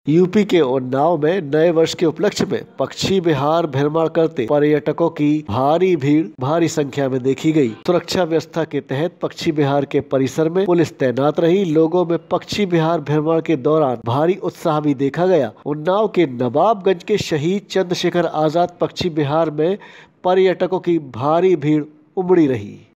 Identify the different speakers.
Speaker 1: UP के उन्नाव में नए वर्ष के उपलक्ष्य में पक्षी विहार भ्रमण करते पर्यटकों की भारी भीड़ भारी संख्या में देखी गई। सुरक्षा व्यवस्था के तहत पक्षी विहार के परिसर में पुलिस तैनात रही। लोगों में पक्षी विहार भ्रमण के दौरान भारी उत्साह भी देखा गया। उन्नाव के नवाबगंज के शहीद चंद्रशेखर आजाद पक्षी विहार में पर्यटकों की भारी भीड़ उमड़ी रही।